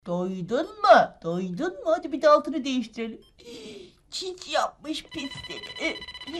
Doydun mu? Doydun mu? Hadi bir de altını değiştirelim. Çiç yapmış pis seni.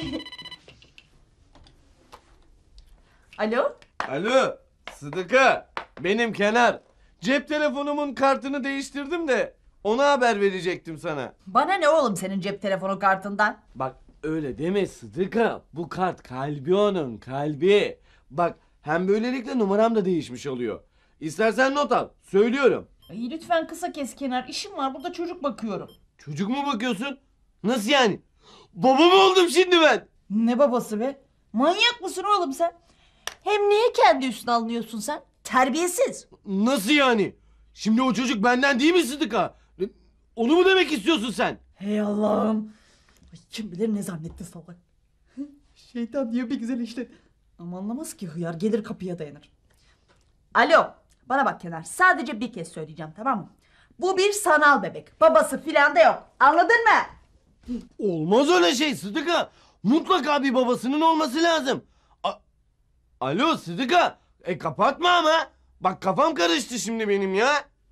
Alo? Alo Sıdıka, benim Kenar. Cep telefonumun kartını değiştirdim de ona haber verecektim sana. Bana ne oğlum senin cep telefonu kartından? Bak öyle deme Sıdıka, bu kart kalbi onun, kalbi. Bak hem böylelikle numaram da değişmiş oluyor. İstersen not al, söylüyorum. Ay, lütfen kısa kes Kenar. İşim var, burada çocuk bakıyorum. Çocuk mu bakıyorsun? Nasıl yani? Baba mı oldum şimdi ben? Ne babası be? Manyak mısın oğlum sen? Hem niye kendi üstüne alınıyorsun sen? Terbiyesiz. Nasıl yani? Şimdi o çocuk benden değil mi Sıdıka? Onu mu demek istiyorsun sen? Hey Allah'ım. Ay, kim bilir ne zannetti salak. Şeytan diyor bir güzel işte. Ama anlamaz ki hıyar, gelir kapıya dayanır. Alo, bana bak Kenar, sadece bir kez söyleyeceğim, tamam mı? Bu bir sanal bebek, babası filan da yok, anladın mı? Olmaz öyle şey Sıdıka. Mutlaka bir babasının olması lazım. Alo Sıdıka. Kapatma ama. Bak kafam karıştı şimdi benim ya.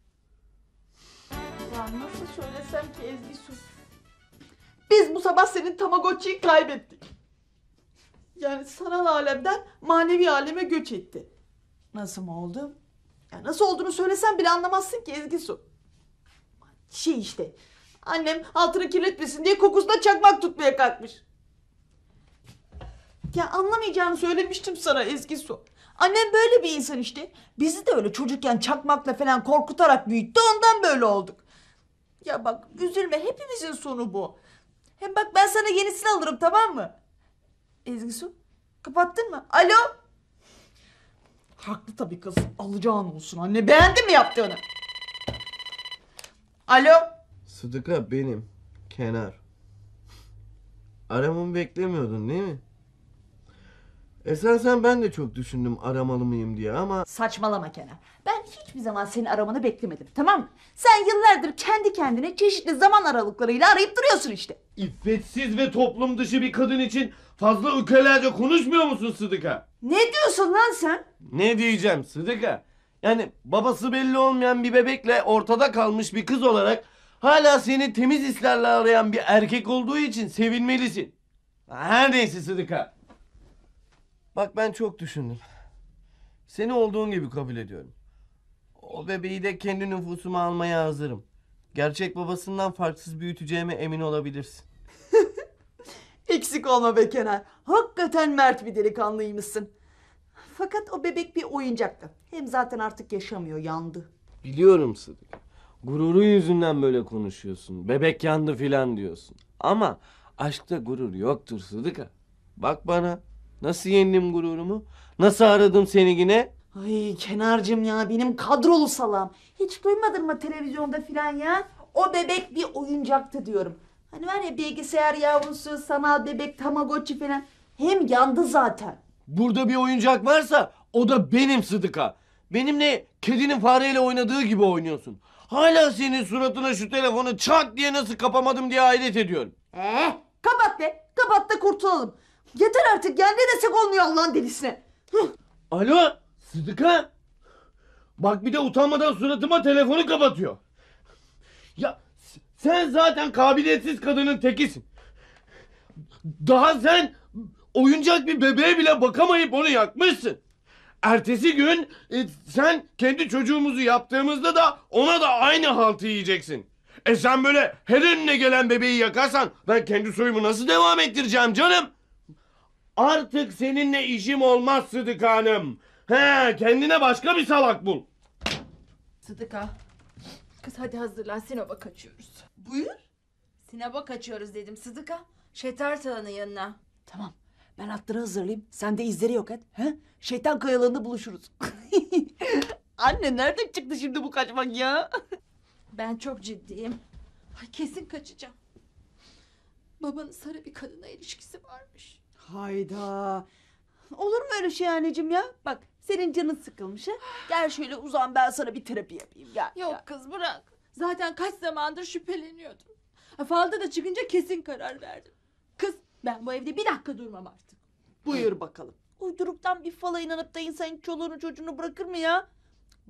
Ya nasıl söylesem ki Ezgi Su? Biz bu sabah senin Tamagotchi'yi kaybettik. Yani sanal alemden manevi aleme göç etti. Nasıl mı oldu? Ya nasıl olduğunu söylesem bile anlamazsın ki Ezgi Su. Şey işte. Annem altını kirletmesin diye kokusuna çakmak tutmaya kalkmış. Ya anlamayacağını söylemiştim sana Ezgi Su. Annem böyle bir insan işte. Bizi de öyle çocukken çakmakla falan korkutarak büyüttü, ondan böyle olduk. Ya bak üzülme, hepimizin sonu bu. Hem bak ben sana yenisini alırım, tamam mı? Ezgi Su, kapattın mı? Alo? Haklı tabii kız. Alacağın olsun anne. Beğendin mi yaptığını? Alo? Sıdıka benim. Kenar. Aramamı beklemiyordun değil mi? Esasen ben de çok düşündüm aramalı mıyım diye ama... Saçmalama Kenan. Ben hiçbir zaman senin aramanı beklemedim, tamam mı? Sen yıllardır kendi kendine çeşitli zaman aralıklarıyla arayıp duruyorsun işte. İffetsiz ve toplum dışı bir kadın için fazla ökelerce konuşmuyor musun Sıdıka? Ne diyorsun lan sen? Ne diyeceğim Sıdıka? Yani babası belli olmayan bir bebekle ortada kalmış bir kız olarak hala seni temiz hislerle arayan bir erkek olduğu için sevinmelisin. Her neyse Sıdıka. Bak ben çok düşündüm. Seni olduğun gibi kabul ediyorum. O bebeği de kendi nüfusuma almaya hazırım. Gerçek babasından farksız büyüteceğime emin olabilirsin. Eksik olma be Kenan. Hakikaten mert bir delikanlıymışsın. Fakat o bebek bir oyuncaktı. Hem zaten artık yaşamıyor, yandı. Biliyorum Sıdıka. Gururun yüzünden böyle konuşuyorsun. Bebek yandı filan diyorsun. Ama aşkta gurur yoktur Sıdıka. Bak bana. Nasıl yendim gururumu? Nasıl aradım seni yine? Ay Kenarcığım ya, benim kadrolu salam. Hiç duymadın mı televizyonda filan ya? O bebek bir oyuncaktı diyorum. Hani var ya bilgisayar yavrusu, sanal bebek, tamagotchi falan. Hem yandı zaten. Burada bir oyuncak varsa o da benim Sıdıka. Benimle kedinin fareyle oynadığı gibi oynuyorsun. Hala senin suratına şu telefonu çat diye nasıl kapamadım diye hayret ediyorum. Kapat be. Kapat da kurtulalım. Yeter artık ya, ne desek olmuyor Allah'ın delisine. Alo Sıdıka. Bak bir de utanmadan suratıma telefonu kapatıyor. Ya sen zaten kabiliyetsiz kadının tekisin. Daha sen oyuncak bir bebeğe bile bakamayıp onu yakmışsın. Ertesi gün sen kendi çocuğumuzu yaptığımızda da ona da aynı haltı yiyeceksin. Sen böyle her önüne gelen bebeği yakarsan ben kendi soyumu nasıl devam ettireceğim canım? Artık seninle işim olmaz Sıdıka Hanım. Kendine başka bir salak bul. Sıdıka. Kız hadi hazırlan, Sinop'a kaçıyoruz. Buyur. Sinop'a kaçıyoruz dedim Sıdıka. Şeter Tağı'nın yanına. Tamam. Ben atları hazırlayayım. Sen de izleri yok et. He? Şeytan kayalarında buluşuruz. Anne nereden çıktı şimdi bu kaçmak ya? Ben çok ciddiyim. Ay kesin kaçacağım. Babanın sarı bir kadına ilişkisi varmış. Hayda. Olur mu öyle şey anneciğim ya? Bak senin canın sıkılmış ha. Gel şöyle uzan, ben sana bir terapi yapayım. Gel. Yok gel. kız bırak. Zaten kaç zamandır şüpheleniyordum. Falda da çıkınca kesin karar verdim. Kız ben bu evde bir dakika durmam artık. Buyur bakalım. Uyduruktan bir fala inanıp da insan çoluğunu çocuğunu bırakır mı ya? Bak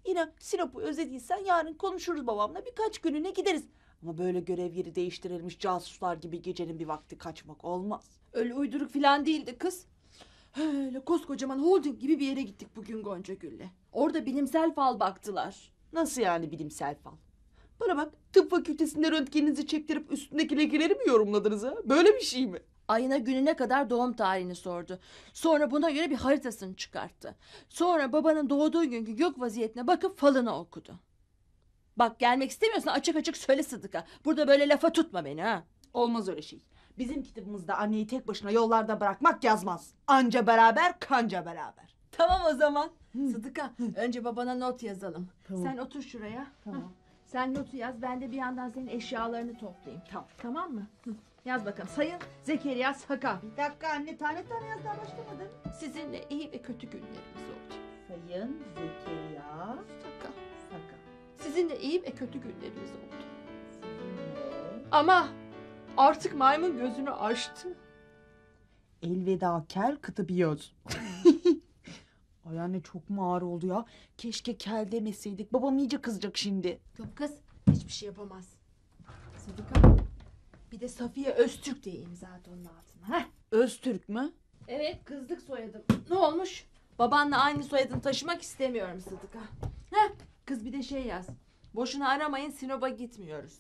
Yine Sinop'u özlediysen yarın konuşuruz babamla, birkaç gününe gideriz. Ama böyle görev yeri değiştirilmiş casuslar gibi gecenin bir vakti kaçmak olmaz. Öyle uyduruk falan değildi kız. Öyle koskocaman holding gibi bir yere gittik bugün Gonca Gül'le. Orada bilimsel fal baktılar. Nasıl yani bilimsel fal? Bana bak, tıp fakültesinde röntgeninizi çektirip üstündeki lekeleri mi yorumladınız ha? Böyle bir şey mi? Ayına gününe kadar doğum tarihini sordu. Sonra buna göre bir haritasını çıkarttı. Sonra babanın doğduğu günkü gök vaziyetine bakıp falını okudu. Bak gelmek istemiyorsan açık açık söyle Sıdıka. Burada böyle lafa tutma beni ha. Olmaz öyle şey. Bizim kitabımızda anneyi tek başına yollarda bırakmak yazmaz. Anca beraber, kanca beraber. Tamam o zaman. Sıdıka önce babana not yazalım. Tamam. Sen otur şuraya. Tamam. Hah. Sen notu yaz, ben de bir yandan senin eşyalarını toplayayım. Tamam. Tamam mı? Hı. Yaz bakalım. Sayın Zekeriya Saka. Bir dakika anne, tane tane yaz, daha başlamadın. Sizinle iyi ve kötü günlerimiz oldu. Sayın Zekeriya Saka. Saka. Sizinle iyi ve kötü günlerimiz oldu. Sizinle Ama artık maymun gözünü açtı. elveda kel kıtıbiyoz. Ay anne, çok mu ağır oldu ya? Keşke kel demeseydik. Babam iyice kızacak şimdi. Yok kız, hiçbir şey yapamaz. Sıdıka, bir de Safiye Öztürk diye imza at onun altına. Heh. Öztürk mü? Evet, kızlık soyadım. Ne olmuş? Babanla aynı soyadını taşımak istemiyorum Sıdıka. Heh. Kız bir de şey yaz. Boşuna aramayın, Sinop'a gitmiyoruz.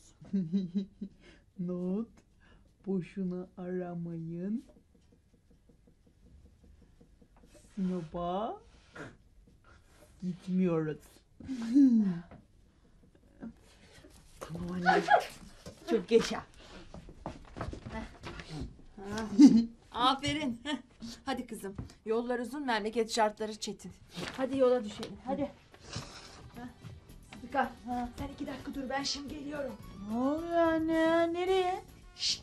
Not. Boşuna aramayın. Sinop'a gitmiyoruz. Tamam anne. Çok yaşa. Aferin. Heh. Hadi kızım. Yollar uzun, memleket şartları çetin. Hadi yola düşelim. Hadi. Heh. Sıdıka, sen 2 dakika dur, ben şimdi geliyorum. Ne oluyor anne? Nereye? Şşt.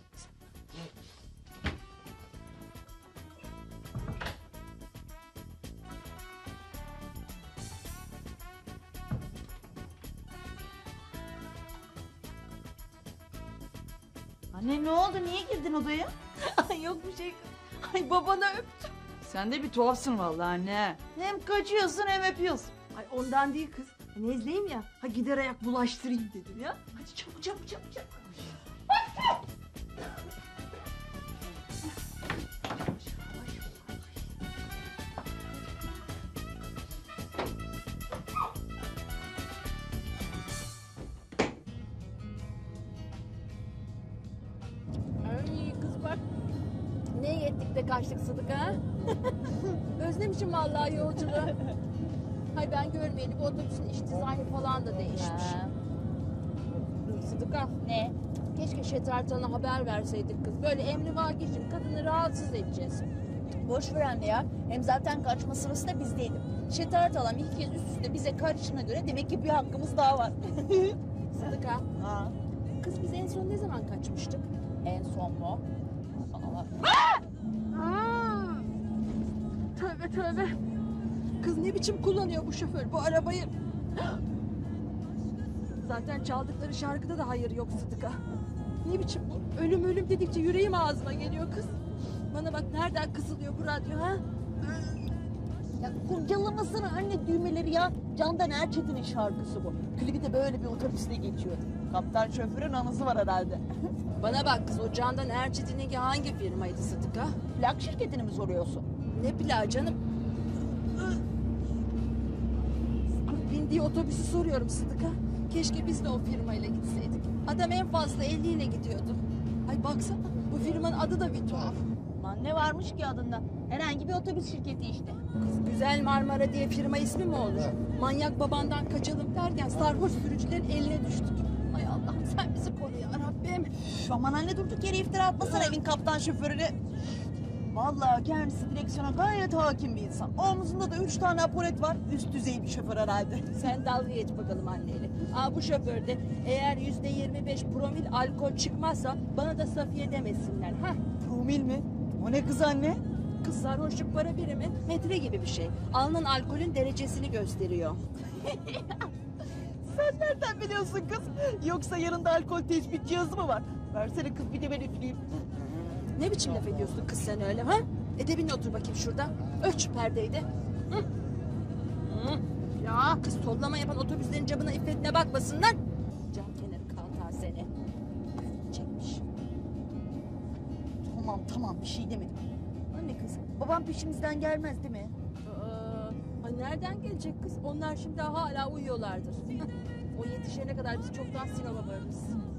Anne ne oldu? Niye girdin odaya? Ay yok bir şey. Ay babana öptüm. Sen de bir tuhafsın vallahi anne. Hem kaçıyorsun hem öpüyorsun. Ay ondan değil kız. Nezleyim ya. Ha gider ayak bulaştırayım dedim ya. Hadi çabuk çabuk çabuk çabuk. Ay kız bak. Ne yettik de kaçtık Sıdıka ha? Özlemişim vallahi yolculuğu. Hay ben görmeyeli bu otobüsün iş dizaynı falan da değişmiş. Sıdıka. Ne? Keşke Şetartan'a haber verseydik kız. Böyle emrivaki için kadını rahatsız edeceğiz. Boş ver anne ya. Hem zaten kaçma sırası da bizdeydi. Şetarat alan 2 kez üst üste bize karışına göre demek ki bir hakkımız daha var. Sıdıka. Ha, Kız biz en son ne zaman kaçmıştık? en son mu? Tövbe tövbe. Kız ne biçim kullanıyor bu şoför bu arabayı? Zaten çaldıkları şarkıda da hayır yok Sıdıka. Ne biçim bu? Ölüm ölüm dedikçe yüreğim ağzıma geliyor kız. Bana bak nereden kısılıyor bu radyo ha? Ya kurcalamasana anne düğmeleri ya. Candan Erçetin'in şarkısı bu. Klibi de böyle bir otobüste geçiyor. Kaptan şoförün anısı var herhalde. Bana bak kız, o Candan Erçetin'inki hangi firmaydı Sıdıka? Plak şirketini mi soruyorsun? Ne plağı canım? Bindiği otobüsü soruyorum Sıdıka. Keşke biz de o firmayla gitseydik. Adam en fazla 50 ile gidiyordu. Ay baksana, bu firmanın adı da bir tuhaf. Aman ne varmış ki adında? Herhangi bir otobüs şirketi işte. Kız Güzel Marmara diye firma ismi mi olur? Manyak babandan kaçalım derken sarhoş sürücülerin eline düştük. Ay Allah'ım sen bizi koru ya Rabbim. Üf, aman anne durduk yere iftira atmasana evin kaptan şoförüne. Vallahi kendisi direksiyona gayet hakim bir insan. Omzunda da 3 tane apolet var. Üst düzey bir şoför herhalde. Sen dalga geç bakalım anneyle. Aa bu şoförde eğer %25 promil alkol çıkmazsa bana da Safiye demesinler. Ha? Promil mi? O ne kız anne? Kız sarhoşluk para birimi metre gibi bir şey. Alınan alkolün derecesini gösteriyor. Sen nereden biliyorsun kız? Yoksa yanında alkol tespit cihazı mı var? Versene kız bir de ben üfleyeyim. Ne biçim laf ediyorsun kız sen öyle ha? Edebinle otur bakayım şurada. Ölç şu perdeyi de. Hı. Hı. ya. Kız sollama yapan otobüslerin camına iffetine bakmasınlar. Cam kenarı kaltar seni. Çekmiş. Tamam bir şey demedim. Anne kız babam peşimizden gelmez değil mi? Ay nereden gelecek kız? Onlar şimdi hala uyuyorlardır. O yetişene kadar biz çoktan Sinop'a varırız.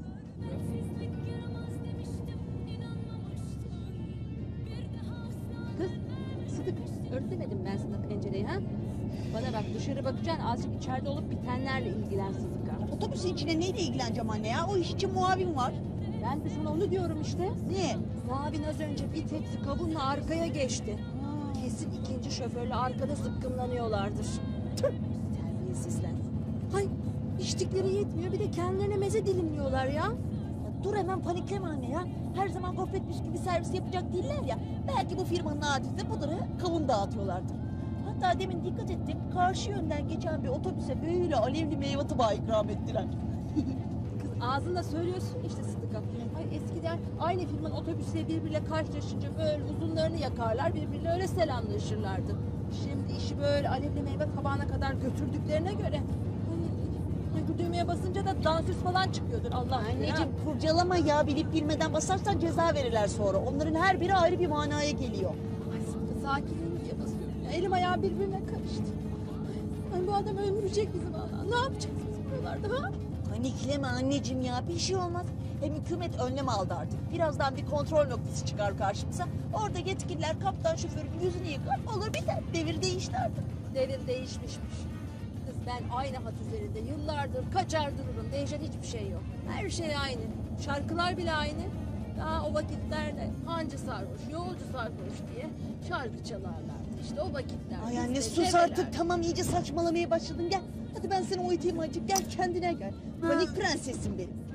Kız, Sıdık, örtmedim ben sana pencereyi ha? Bana bak, dışarı bakacaksın, azıcık içeride olup bitenlerle ilgilen Sıdık'a. Otobüsün içine neyle ilgileneceğim anne ya? O iş için muavin var. Ben de sana onu diyorum işte. Niye? Muavin az önce bir tepsi kavunla arkaya geçti. Kesin ikinci şoförle arkada zıkkımlanıyorlardır. Tüh, terbiyesizler. Hay, içtikleri yetmiyor, bir de kendilerine meze dilimliyorlar ya. Ya dur hemen panikleme anne ya. Her zaman gofretmiş gibi servis yapacak değiller ya. Belki bu firmanın adeti budur ha. Kavun dağıtıyorlardır. Hatta demin dikkat ettim. Karşı yönden geçen bir otobüse böyle alevli meyve tabağı ikram ettiler. Kız ağzında söylüyorsun işte Sıdık'a. Ay eskiden aynı firmanın otobüsle birbiriyle karşılaşınca böyle uzunlarını yakarlar, birbiriyle öyle selamlaşırlardı. Şimdi işi böyle alevli meyve tabağına kadar götürdüklerine göre... Ay, bu düğmeye basınca da dansöz falan çıkıyordur Allah bilir ha. Anneciğim kurcalama ya. Bilip bilmeden basarsan ceza verirler sonra. Onların her biri ayrı bir manaya geliyor. Ay Sıtkı sakinliğini diye basıyorum ya. Elim ayağım birbirine karıştı. Ay bu adam öldürecek bizi valla. Ne yapacağız biz buralarda ha? Panikleme anneciğim ya. Bir şey olmaz. Hem hükümet önlem aldı artık. Birazdan bir kontrol noktası çıkar karşımıza. Orada yetkililer kaptan şoförün yüzünü yıkar. Olur biter. Devir değişti artık. Devir değişmişmiş. Kız ben aynı hat üzerinde yıllardır kaçar dururum. Değişen hiçbir şey yok. Her şey aynı. Şarkılar bile aynı. Daha o vakitlerde hancı sarhoş, yolcu sarhoş diye şarkı çalarlardı. İşte o vakitler. Ay anne biz de sus develer- artık. Tamam iyice saçmalamaya başladın. Gel. Hadi ben seni uyutayım azıcık. Gel kendine gel. Panik prensesim benim.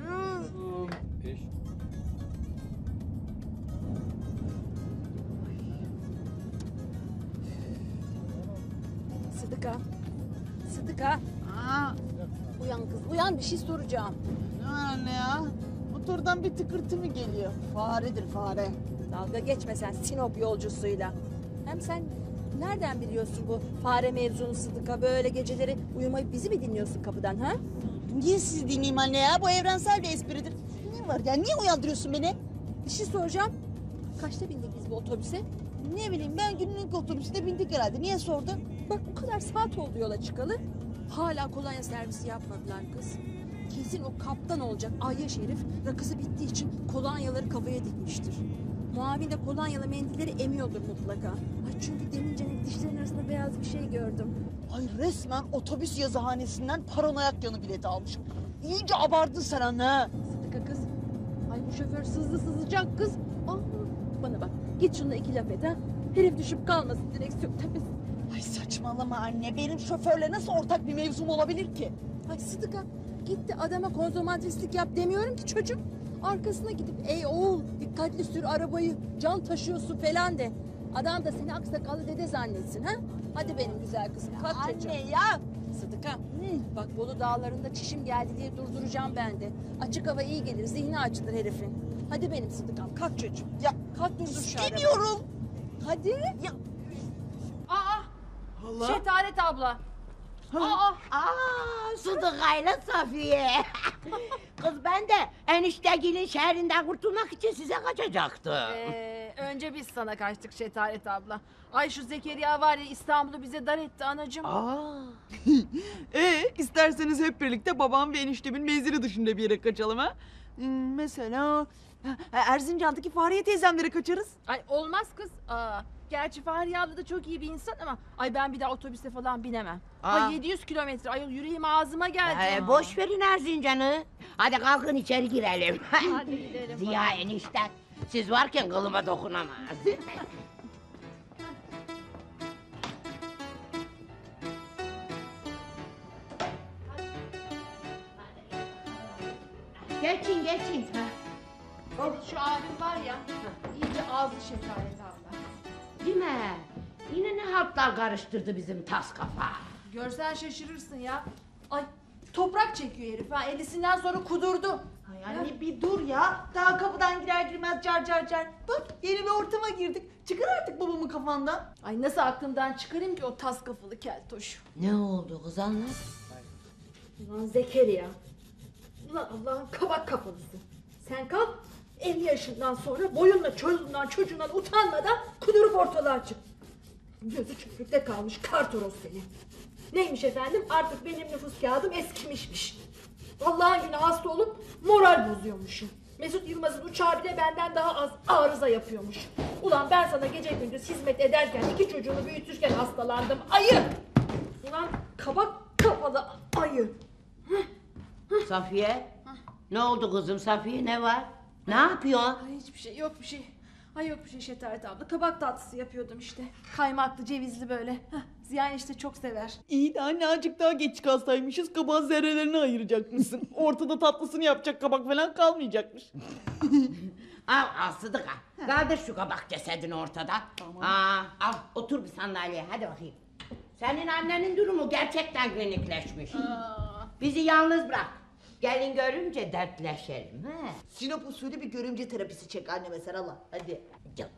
Sıdıka. Sıdıka. Uyan kız uyan, bir şey soracağım. Ne anne ya? Motordan bir tıkırtı mı geliyor? Faredir fare. Dalga geçme sen Sinop yolcusuyla. Hem sen nereden biliyorsun bu fare mevzunu Sıdıka? Böyle geceleri uyumayıp bizi mi dinliyorsun kapıdan ha? Niye sizi dinleyeyim anne ya? Bu evrensel bir espridir. Ne var ya? Niye uyandırıyorsun beni? Bir şey soracağım. Kaçta bindik biz bu otobüse? Ne bileyim ben günlük otobüste bindik herhalde. Niye sordun? Bak bu kadar saat oldu yola çıkalı. Hala kolonya servisi yapmadılar kız. Kesin o kaptan olacak Ayyaş herif rakısı bittiği için kolonyaları kafaya dikmiştir. Muavin de kolonyalı mendilleri emiyordur mutlaka. Ay çünkü demince dişlerin arasında beyaz bir şey gördüm. Ay resmen otobüs yazıhanesinden paranoyak yanı bileti almışım. İyice abardın sen anne. ha. Sıdıka kız. Ay bu şoför sızacak kız. Aa, bana bak git şununla iki laf et ha. Herif düşüp kalmasın direksiyon tepesi. Ay saçmalama anne. Benim şoförle nasıl ortak bir mevzum olabilir ki? Ay Sıdıka gitti adama konsomatrislik yap demiyorum ki çocuk. Arkasına gidip ey oğul dikkatli sür arabayı can taşıyorsun falan de. Adam da seni aksakallı dede zannetsin ha. Hadi benim güzel kızım kalk çocuğum. Anne ya. Sıdıka bak Bolu dağlarında çişim geldi diye durduracağım ben de. Açık hava iyi gelir zihni açılır herifin. Hadi benim Sıdıkam kalk çocuğum. Ya Kalk durdur şu arabayı. istemiyorum. Hadi. Ya. Aa Allah. Şetaret abla. Aa. Sıdıkayla Safiye. Kız ben de eniştegilin şehrinden kurtulmak için size kaçacaktım. Önce biz sana kaçtık Şetaret abla. Ay şu Zekeriya var ya İstanbul'u bize dar etti anacığım. İsterseniz hep birlikte babam ve eniştemin menzili dışında bir yere kaçalım ha. Mesela Erzincan'daki Fahriye teyzemlere kaçarız. Ay olmaz kız. Gerçi Fahriye abla da çok iyi bir insan ama ay ben bir daha otobüse falan binemem. Ay 700 kilometre ayol yüreğim ağzıma geldi. Boş verin Erzincan'ı. Hadi kalkın içeri girelim. Hadi gidelim. Ziya enişten siz varken kılıma dokunamaz. geçin geçin. Şu abim var ya iyice ağzı Şetaret abla. Değil mi? Yine ne haltlar karıştırdı bizim tas kafa. Görsen şaşırırsın ya. Ay toprak çekiyor herif ha. 50'sinden sonra kudurdu. Ay Ay anne bir dur ya. Daha kapıdan girer girmez car car car. Bak yeni bir ortama girdik. Çıkar artık babamın kafandan. Ay nasıl aklımdan çıkarayım ki o tas kafalı keltoş. Ne oldu kız anlat. Ulan Zekeriya. Ulan Allah'ın kabak kafalısı. Sen kalk 50 yaşından sonra boyunla çoluğundan çocuğundan utanmadan kudurup ortalığa çık. Gözü çöplükte kalmış kartoros seni. Neymiş efendim artık benim nüfus kağıdım eskimişmiş. Allah'ın günü hasta olup moral bozuyormuşum. Mesut Yılmaz'ın uçağı bile benden daha az arıza yapıyormuş. Ulan ben sana gece gündüz hizmet ederken 2 çocuğunu büyütürken hastalandım. Ayı! Ulan kabak kafalı ayı. Safiye. Ne oldu kızım Safiye ne var? Ne yapıyorsun? Ay hiçbir şey yok bir şey. Ay yok bir şey Şetaret abla. Kabak tatlısı yapıyordum işte. Kaymaklı cevizli böyle. Heh, Ziya işte çok sever. İyi de anne azıcık daha geç çıkarsaymışız. Kabağın zerrelerini ayıracakmışsın. Ortada tatlısını yapacak kabak falan kalmayacakmış. Al Sıdıka. Kaldır şu kabak cesedini ortadan. Al otur bir sandalyeye hadi bakayım. Senin annenin durumu gerçekten klinikleşmiş. Bizi yalnız bırak. Gelin görünce dertleşelim. He? Sinop usulü bir görümce terapisi çek anneme sen Allah. Hadi. Canım.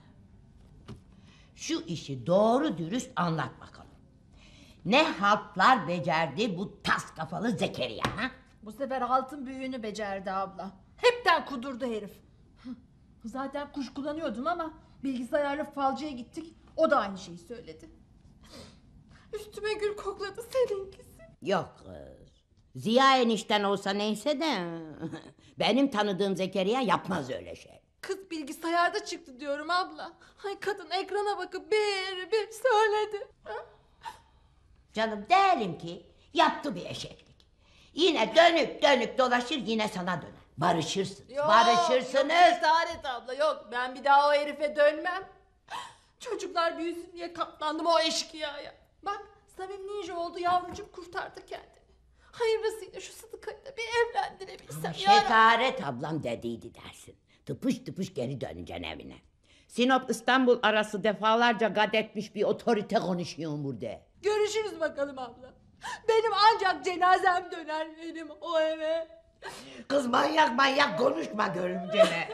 Şu işi doğru dürüst anlat bakalım. Ne haltlar becerdi bu tas kafalı Zekeriya ha? Bu sefer altın büyüğünü becerdi abla. Hepten kudurdu herif. Zaten kuş kullanıyordum ama bilgisayarlı falcıya gittik. O da aynı şeyi söyledi. Üstüme gül kokladı seninkisi. Yok kız. Ziya enişten olsa neyse de benim tanıdığım Zekeriya yapmaz öyle şey. Kız bilgisayarda çıktı diyorum abla. Ay kadın ekrana bakıp bir söyledi. Canım diyelim ki yaptı bir eşeklik. Yine dönüp dolaşır yine sana döner. Barışırsınız. Barışırsınız. Yok cesaret abla yok. Ben bir daha o herife dönmem. Çocuklar büyüsün diye katlandım o eşkıyaya. Bak Samim ninja oldu yavrucuğum kurtardı kendini. Hayırlısıyla şu Sıdıka'yı da bir evlendirebilsem. Şetaret ablam dediydi dersin. Tıpış geri döneceksin evine. Sinop İstanbul arası defalarca gat etmiş bir otorite konuşuyorsun burada. Görüşürüz bakalım abla. Benim ancak cenazem döner benim o eve. Kız manyak konuşma görümcene.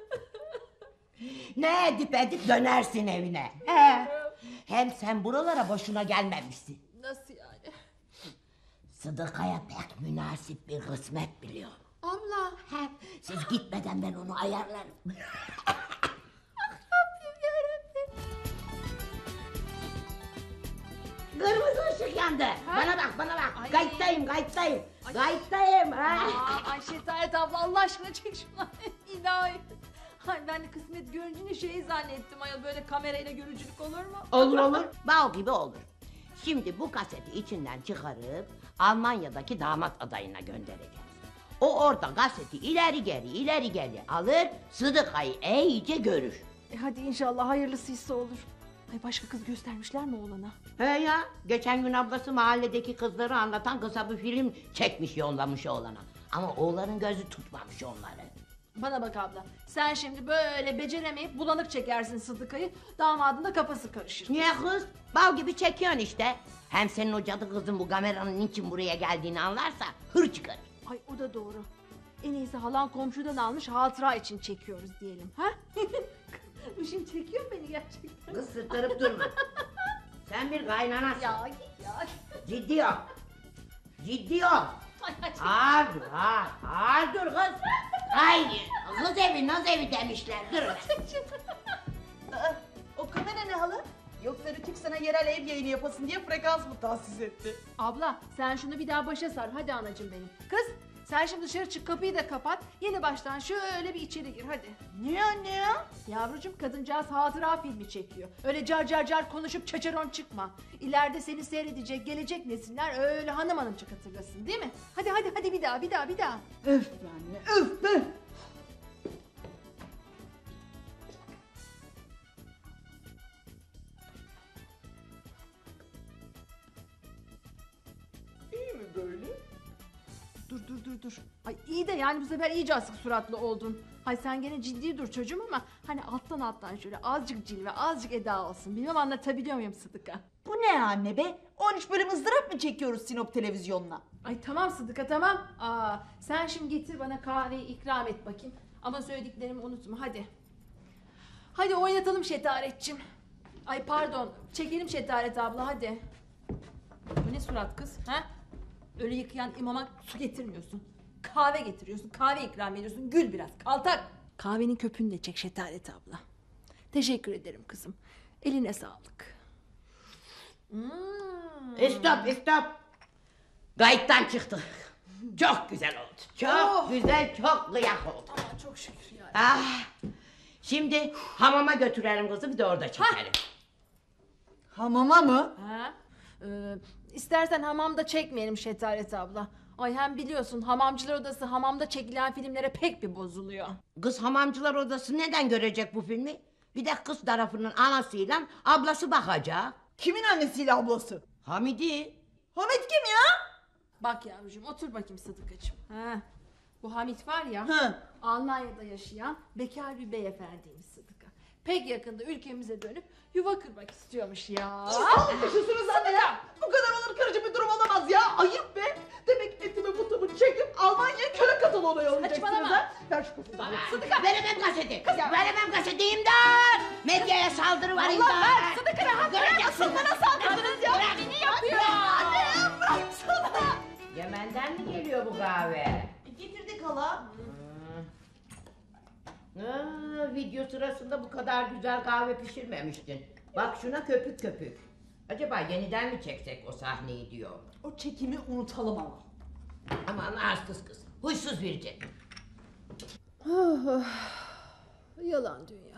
Ne edip dönersin evine. He. Hem sen buralara boşuna gelmemişsin. Nasıl yani? Sıdıkaya pek münasip bir kısmet biliyor. Abla. He. Siz gitmeden ben onu ayarlarım. Kırmızı ışık yandı. Bana bak. Ay. Kayıttayım. Ay Şetaret abla Allah aşkına çek şunu. İlahi. Ay ben de kısmet görünce şey zannettim ayol böyle kamerayla görücülük olur mu? Olur. Bal gibi olur. Şimdi bu kaseti içinden çıkarıp Almanya'daki damat adayına göndereceğiz. O orada kaseti ileri geri alır, Sıdıkayı iyice görür. Hadi inşallah hayırlısıysa olur. Ay başka kız göstermişler mi oğlana? He ya, geçen gün ablası mahalledeki kızları anlatan kısa bir film çekmiş yollamış oğlana. Ama oğlanın gözü tutmamış onları. Bana bak abla sen şimdi böyle beceremeyip bulanık çekersin Sıdıkayı damadın da kafası karışır. Niye kız? Bal gibi çekiyorsun işte. Hem senin o cadı kızın bu kameranın niçin buraya geldiğini anlarsa hır çıkarır. Ay o da doğru. En iyisi halan komşudan almış hatıra için çekiyoruz diyelim. Ha? Bu şimdi çekiyor beni gerçekten. Kız sırtırıp durma. Sen bir kaynanasın. Ya git ya. Ciddi ol. Ağır dur kız. Haydi. Naz evi demişler. Dur. O kamera ne hala? Yoksa Rütük sana yerel ev yayını yapasın diye frekans mı tahsis etti? Abla sen şunu bir daha başa sar hadi anacığım benim. Kız sen şimdi dışarı çık kapıyı da kapat. Yeni baştan şöyle bir içeri gir hadi. Niye anne ya? Yavrucuğum kadıncağız hatıra filmi çekiyor. Öyle car konuşup çaçaron çıkma. İleride seni seyredecek gelecek nesiller öyle hanımcık hatırlasın değil mi? Hadi bir daha. Öf be anne öf be. İyi mi böyle? Dur. Ay iyi de yani bu sefer iyice asık suratlı oldun. Hay sen gene ciddi dur çocuğum ama hani alttan şöyle azıcık cilve azıcık eda olsun. Bilmem anlatabiliyor muyum Sıdıka? Bu ne anne be? 13 bölüm ızdırap mı çekiyoruz Sinop televizyonuna? Ay tamam Sıdıka tamam. Sen şimdi getir bana kahveyi ikram et bakayım. Ama söylediklerimi unutma hadi. Hadi oynatalım Şetaretçim. Ay pardon çekelim Şetaret abla hadi. Bu ne surat kız ha? Ölü yıkayan imama su getirmiyorsun. Kahve getiriyorsun, kahve ikram ediyorsun. Gül biraz, kaltak. Kahvenin köpüğünü de çek Şetaret abla. Teşekkür ederim kızım. Eline sağlık. Stop. Kayıttan çıktık. Çok güzel oldu. Çok güzel, çok kıyak oldu. Aman çok şükür ya. Şimdi hamama götürelim kızı, bir de orada çekelim. Hamama mı? Ha? İstersen hamamda çekmeyelim Şetaret abla. Ay hem biliyorsun hamamcılar odası hamamda çekilen filmlere pek bir bozuluyor. Kız hamamcılar odası neden görecek bu filmi? Bir de kız tarafının anasıyla ablası bakacak. Kimin annesiyle ablası? Hamidi. Hamit kim ya? Bak yavrucuğum otur bakayım Sıdıkacığım. Ha. Bu Hamit var ya Hı. Almanya'da yaşayan bekar bir beyefendiymiş Sıdıka. Pek yakında ülkemize dönüp yuva kurmak istiyormuş ya. Konuşuyorsunuz anne ya. Bu kadar onur kırıcı bir durum olamaz ya. Ayıp be. Demek etimi butumu çekip Almanya'ya köle kataloğuna yollayacaksınız Saçmalama. ha. Ver şu kaseti. Sıdıka veremem kaseti. Veremem kaseti, imdat. Medyaya saldırı var, imdat. ver, Sıdıka rahat bırak. Asıl bana saldırdınız ya. Beni yapıyor. Anne bıraksana. Yemen'den mi geliyor bu kahve? Getirdik hala. Video sırasında bu kadar güzel kahve pişirmemiştin. Bak şuna köpük köpük. Acaba yeniden mi çeksek o sahneyi diyor. O çekimi unutalım ama. Aman arsız kız. Huysuz verecek. Yalan dünya.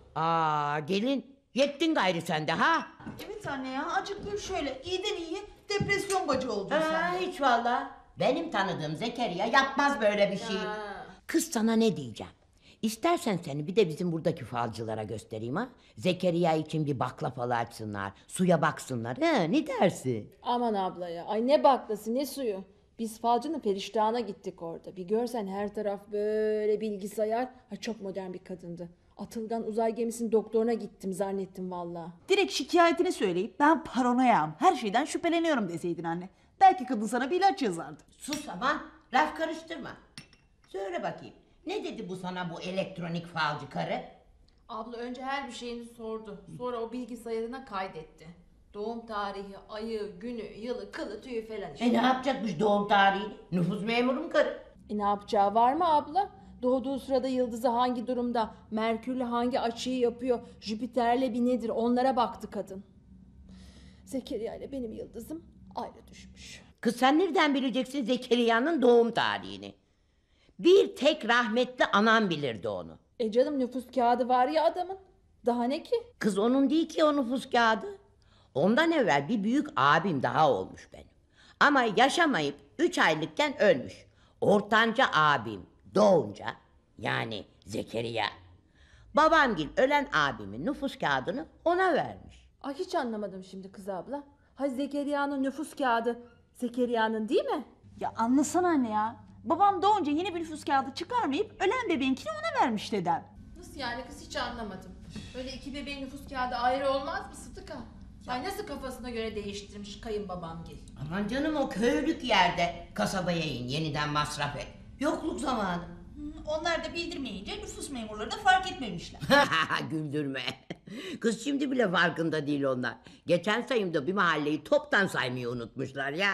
Gelin. Yettin gayrı sen de ha? Evet anne ya acık dur şöyle. İyiden iyi depresyon bacı oldun sen. Hiç valla. Benim tanıdığım Zekeriya yapmaz böyle bir şey. Kız sana ne diyeceğim? İstersen seni bir de bizim buradaki falcılara göstereyim ha. Zekeriya için bir baklavalı açsınlar. Suya baksınlar. Ne dersin? Aman abla ya. Ay ne baklası ne suyu. Biz falcının periştahına gittik orada. Bir görsen her taraf böyle bilgisayar. Ay çok modern bir kadındı. Atılgan uzay gemisinin doktoruna gittim zannettim valla. Direkt şikayetini söyleyip ben paranoyam, her şeyden şüpheleniyorum deseydin anne. Belki kadın sana bir ilaç yazardı. Sus aman. Laf karıştırma. Söyle bakayım. Ne dedi bu sana bu elektronik falcı karı? Abla önce her bir şeyini sordu. Sonra o bilgisayarına kaydetti. Doğum tarihi, ayı, günü, yılı, kılı, tüyü falan işte. Ne yapacakmış doğum tarihini? Nüfus memurum karı. Ne yapacağı var mı abla? Doğduğu sırada yıldızı hangi durumda, Merkürle hangi açıyı yapıyor, Jüpiter'le bir nedir onlara baktı kadın. Zekeriya ile benim yıldızım ayrı düşmüş. Kız sen nereden bileceksin Zekeriya'nın doğum tarihini? Bir tek rahmetli anam bilirdi onu. Canım nüfus kağıdı var ya adamın. Daha ne ki? Kız onun değil ki o nüfus kağıdı. Ondan evvel bir büyük abim daha olmuş benim. Ama yaşamayıp 3 aylıkken ölmüş. Ortanca abim doğunca yani Zekeriya. Babamgil ölen abimin nüfus kağıdını ona vermiş. Ay hiç anlamadım şimdi kız abla. Ha Zekeriya'nın nüfus kağıdı Zekeriya'nın değil mi? Ya anlasana anne ya. Babam doğunca yeni bir nüfus kağıdı çıkarmayıp ölen bebeğinkini ona vermiş dedem. Nasıl yani kız hiç anlamadım. Öyle iki bebeğin nüfus kağıdı ayrı olmaz mı Sıtıka? Ay nasıl kafasına göre değiştirmiş kayınbabamgil. Aman canım o köylük yerde kasabaya in yeniden masraf et. Yokluk zamanı. Onlar da bildirmeyince nüfus memurları da fark etmemişler. Güldürme. Kız şimdi bile farkında değil onlar. Geçen sayımda bir mahalleyi toptan saymayı unutmuşlar ya.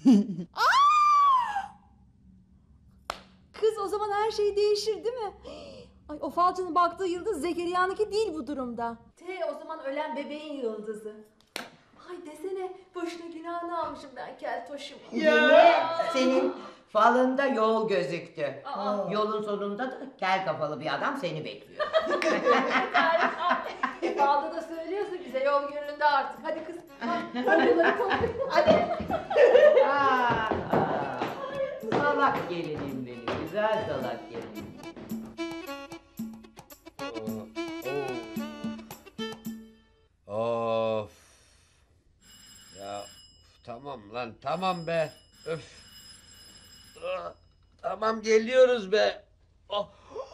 Kız o zaman her şey değişir değil mi? Ay o falcının baktığı yıldız Zekeriya'nınki değil bu durumda. O zaman ölen bebeğin yıldızı. Ay desene boşuna günahını almışım ben keltoşumu. Senin falında yol gözüktü. Aa. Yolun sonunda da kel kafalı bir adam seni bekliyor. Falda da söylüyorsa bize yol göründe artık. Hadi kız. Hadi. Salak gelinim benim, güzel salak gelinim. Of. Ya tamam lan tamam be. Öf. Tamam geliyoruz be. Ah,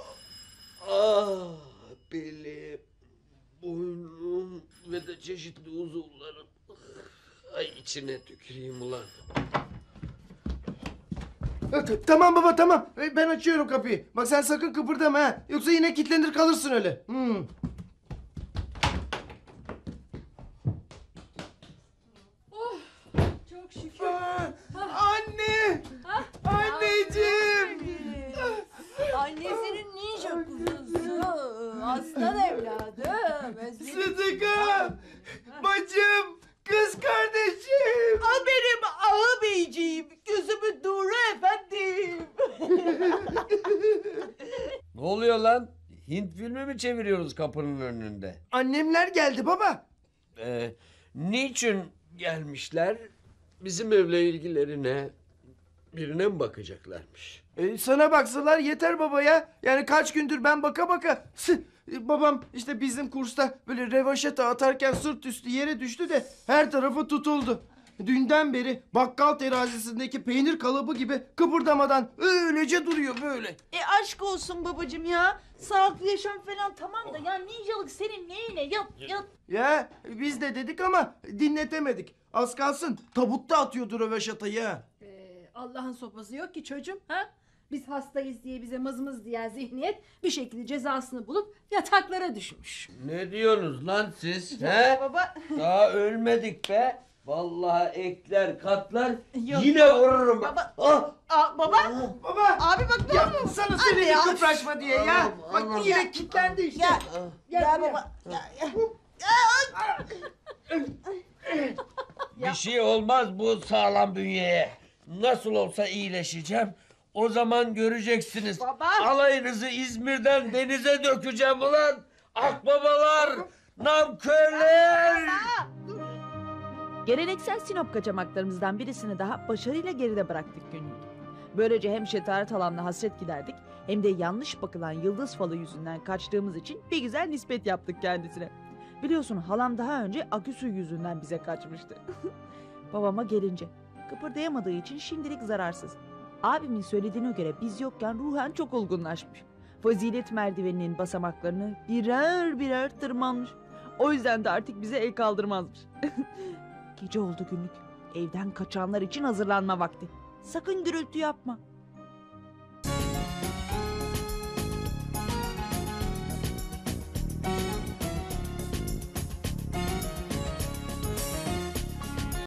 belim, boynum ve de çeşitli uzuvlarım. Ay içine tüküreyim ulan. Tamam baba tamam. Ben açıyorum kapıyı. Bak sen sakın kıpırdama ha. Yoksa yine kilitlenir kalırsın öyle. Çok şükür. Anne! Anneciğim! Annesinin ninja kuzusu. Aslan evladım. Özledim. Sıdıka! Bacım! Kız kardeşim! Al benim ağabeyciğim. Gözümün nuru efendim. Ne oluyor lan? Hint filmi mi çeviriyoruz kapının önünde? Annemler geldi baba. Niçin gelmişler? Bizim evle ilgilerine birine mi bakacaklarmış? Sana baksalar yeter baba ya. Yani kaç gündür ben baka baka. Babam işte bizim kursta böyle revaşata atarken sırt üstü yere düştü de her tarafı tutuldu. Dünden beri bakkal terazisindeki peynir kalıbı gibi kıpırdamadan öylece duruyor böyle. Aşk olsun babacığım ya. Sağlıklı yaşam falan tamam da ya ninjalık senin neyine? Yat yat. Ya biz de dedik ama dinletemedik. Az kalsın tabutta atıyordu röveşatayı ha. Allah'ın sopası yok ki çocuğum. Ha? Biz hastayız diye bize mızmız diyen zihniyet bir şekilde cezasını bulup yataklara düşmüş. Ne diyorsunuz lan siz? He? Baba. Daha ölmedik be. Vallahi ekler katlar Yok. yine vururum. Baba. Ah! Baba. Baba! Abi bak ne Ya oldu? sana Anne söyledim ya. kıpraşma diye ya. Bak yine kilitlendi işte. Ya baba. Bir şey olmaz bu sağlam bünyeye. Nasıl olsa iyileşeceğim. O zaman göreceksiniz. Baba. Alayınızı İzmir'den denize dökeceğim ulan. Akbabalar, namkörler. Geleneksel Sinop kaçamaklarımızdan birisini daha başarıyla geride bıraktık günlük. Böylece hem Şetaret halamla hasret giderdik hem de yanlış bakılan yıldız falı yüzünden kaçtığımız için bir güzel nispet yaptık kendisine. Biliyorsun halam daha önce aküsü yüzünden bize kaçmıştı. Babama gelince kıpırdayamadığı için şimdilik zararsız. Abimin söylediğine göre biz yokken ruhen çok olgunlaşmış. Fazilet merdiveninin basamaklarını birer birer tırmanmış. O yüzden de artık bize el kaldırmazmış. Gece oldu günlük. Evden kaçanlar için hazırlanma vakti. Sakın gürültü yapma.